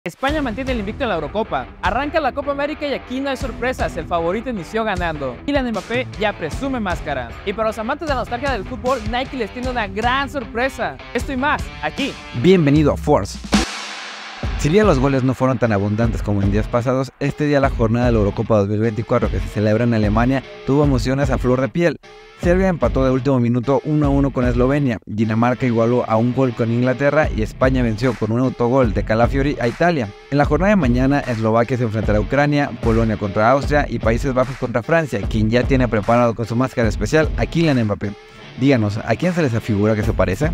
España mantiene el invicto en la Eurocopa. Arranca la Copa América y aquí no hay sorpresas, el favorito inició ganando. Kylian Mbappé ya presume máscara. Y para los amantes de la nostalgia del fútbol, Nike les tiene una gran sorpresa. Esto y más, aquí. Bienvenido a Force. Si bien los goles no fueron tan abundantes como en días pasados, este día la jornada de la Eurocopa 2024 que se celebra en Alemania tuvo emociones a flor de piel. Serbia empató de último minuto 1-1 con Eslovenia, Dinamarca igualó a un gol con Inglaterra y España venció con un autogol de Calafiori a Italia. En la jornada de mañana, Eslovaquia se enfrentará a Ucrania, Polonia contra Austria y Países Bajos contra Francia, quien ya tiene preparado con su máscara especial a Kylian Mbappé. Díganos, ¿a quién se les afigura que se parece?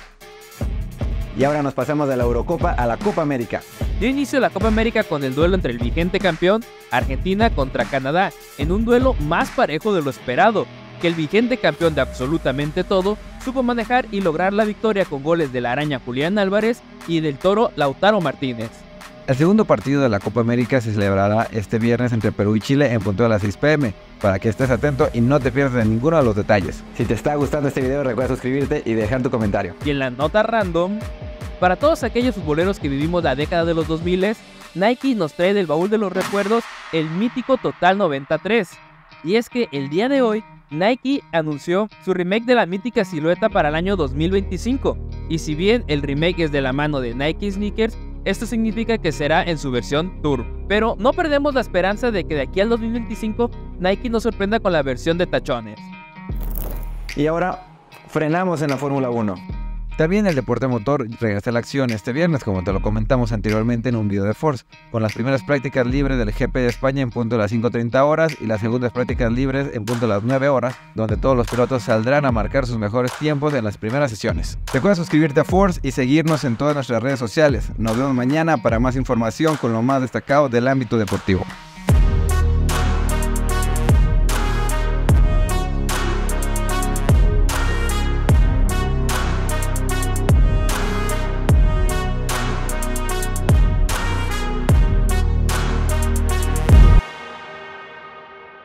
Y ahora nos pasamos de la Eurocopa a la Copa América. Dio inicio la Copa América con el duelo entre el vigente campeón, Argentina contra Canadá, en un duelo más parejo de lo esperado, que el vigente campeón de absolutamente todo supo manejar y lograr la victoria con goles de la araña Julián Álvarez y del toro Lautaro Martínez. El segundo partido de la Copa América se celebrará este viernes entre Perú y Chile en punto de las 6 p.m. para que estés atento y no te pierdas de ninguno de los detalles. Si te está gustando este video, recuerda suscribirte y dejar tu comentario. Y en la nota random, para todos aquellos futboleros que vivimos la década de los 2000, Nike nos trae del baúl de los recuerdos el mítico Total 93. Y es que el día de hoy, Nike anunció su remake de la mítica silueta para el año 2025. Y si bien el remake es de la mano de Nike Sneakers, esto significa que será en su versión Tour. Pero no perdemos la esperanza de que de aquí al 2025 Nike nos sorprenda con la versión de tachones. Y ahora frenamos en la Fórmula 1. También el deporte motor regresa a la acción este viernes, como te lo comentamos anteriormente en un video de Force, con las primeras prácticas libres del GP de España en punto de las 5:30 horas y las segundas prácticas libres en punto de las 9 horas, donde todos los pilotos saldrán a marcar sus mejores tiempos en las primeras sesiones. Recuerda suscribirte a Force y seguirnos en todas nuestras redes sociales. Nos vemos mañana para más información con lo más destacado del ámbito deportivo.